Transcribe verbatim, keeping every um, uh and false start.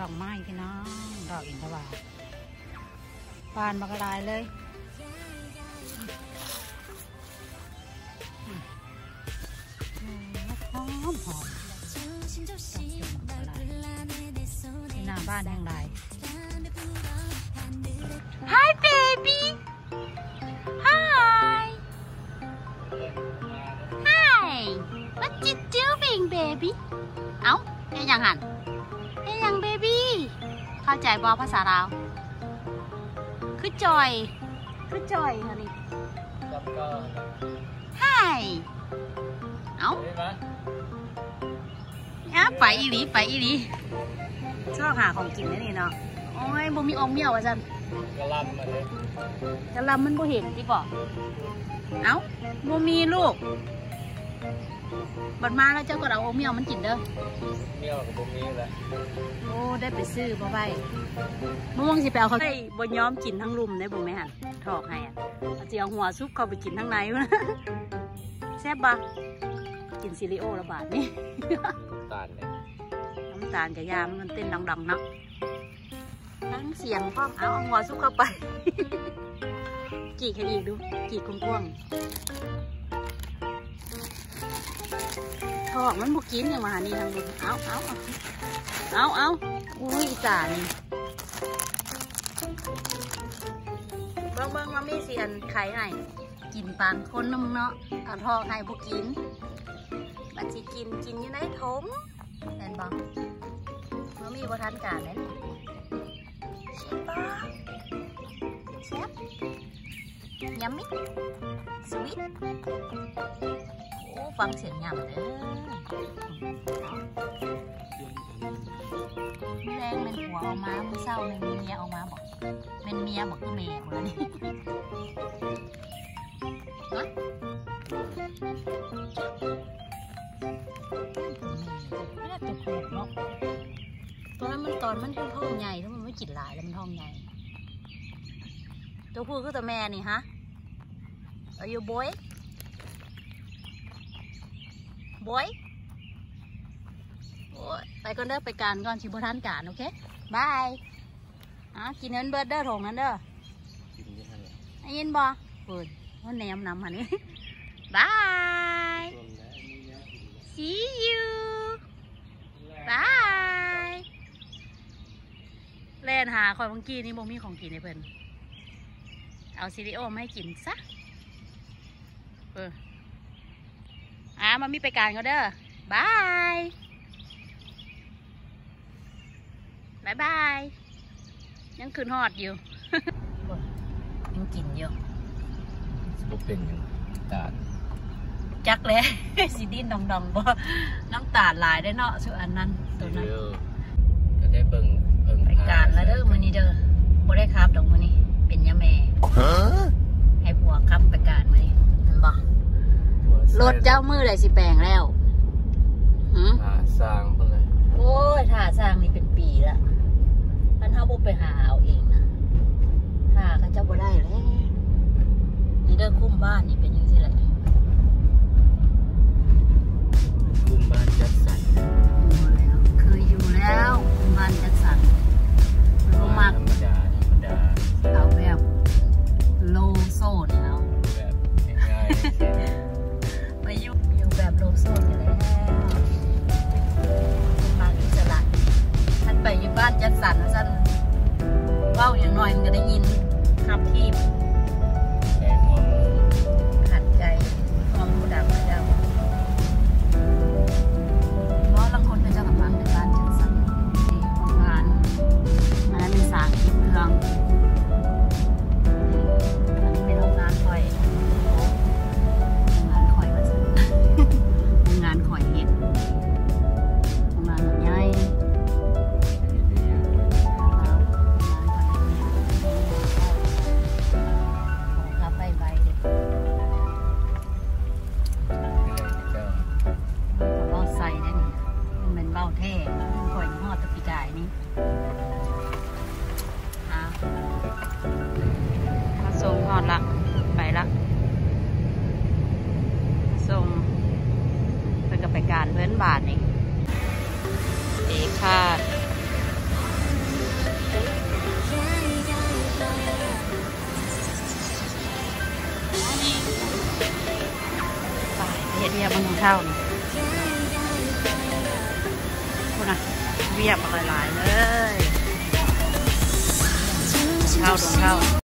อกไม้พี่น้องดอกอินทวาบานมากระลายเลยหอมหอมที่หน้าบ้านแห่งใด Hi baby Hi Hi What you doing baby เอ้าเฮ้ยยังหันเฮ้ยยังเบบี้เข้าใจบอภาษาลาวคือจอยคือจอยค่ะนี่ Hi เอ้าอ่ะไปอีหลีไปอีหลีชอบหาของกินนี่เนาะโอ้ยบ่มีอมเมี่ยวอ่ะจันกะลำมาเลยกะลำมันบ่เห็นที่บอกเอ้าบ่มีลูกบัดมาแล้วเจ้าก็เอาอมเมี่ยวมันกินเด้อเมี่ยวกับบ่มีแหละโอ้ได้ไปซื้อมาไว้มะม่วงสิไปเอาเขาได้บ่ย้อมกินทั้งลุมได้บ่แม่หันถอกให้อ่ะเอาสิเอาหัวซุปเข้าไปกินทั้งในวะแซ่บบ่กินซีรีโอระบาดนี่น้ำตาลเนี่ยน้ำตาลกับยามันเต้นดังๆเนาะทั้งเสียงก็เอาเอาหัวซุปเข้าไปจีกให้อีกดูจีกกว้างๆถอกมันบุกินอย่างมาหานี่ทางดูเอาเอาเอาเอาอุ้ยจ่านี่เบิ้งเบิ้งมามีเสียนไข่ให้กินปานคนน้ำเนาะเอาทอกให้บุกินบัดสิกินกินอยู่ในถงเห็นบ่มามีบ่ทันการเลยใช่ปะแซ่บยำมิสวีทโอ้ฟังเสียงยำเด้อแรงเป็นหัวออกมามือเศร้าเป็นเมียออกมาบอกเป็นเมียบอกคือเมียหมดเลยนะไม่ได้ตัวผูกเนาะตัวนั้นมันตอนมันเป็นท้องใหญ่ถ้ามันไม่กินหลายแล้วมันท้องใหญ่ตัวผู้คือตัวแม่นี่ฮะAre you boy boy โอ้ยไปก่อนเด้อไปการก่อนชิบทันการโอเคบายอ่ะกินเงินเบิร์ดเด้อถงนั้นเด้อไอ้ยินบ่เปิดว่าแนมนำหันนี่บาย see you บายเล่นหาคอยเมื่อกี้นี่บ่มีของกินในเพิ่นเอาซีรีโอมาให้กินซะเอออ่ะมามีไปการก็เด้อบายบายบายยังคืนหอดอยู่ยังกินอยู่บุกเป็นอยู่ตาดจักเลยสีดินดองดองบ่น้ำตาลลายได้เนาะส่วนอันนั้นตัวนั้นก็ได้เบิ่งไปการแล้วเด้อมื้อนี้เด้อบ่ได้ครับดอกมื้อนี้เป็นยาแม่ให้ผัวครับไปการมื้อนี้มันบ่รถเจ้ามือเลยสิแปลงแล้วหาสร้างเพิ่นเลยโอ้ยถ้าสร้างนี่เป็นปีละท่านเฮาบ่ไปหาเอาเองนะถ้าเขาเจ้าบ่ได้แล้วนี่เด้อคุ้มบ้านนี่เป็นยังไงล่ะคุ้มบ้านจัดสรรอยู่แล้วเคยอยู่แล้วคุ้มบ้านจัดสรรบ่มักเอาแบบโลโซ่นี่เอาแบบง่ายๆไปอยู่อยู่แบบโลโซ่นี่แหละมาอิสระท่านไปอยู่บ้านจัดสรรท่านว้าวอย่างน้อยมันก็ได้ยินขับทีมขัดใจมองผู้ดับผู้ดับเพราะบางคนก็จะกำลังในบ้านจัดสรรงานงานมีสางคิดเรื่องอันนี้เป็นโรงงานคอยโรงงานคอยมาสั่งโรงงานคอยเห็ดโรงงานแบบใหญ่บาทนี่เอคาดฮ็ดเวียกมันของเท่านี่คุณนะเวียกหลายๆเลยเท่าตรงเท่า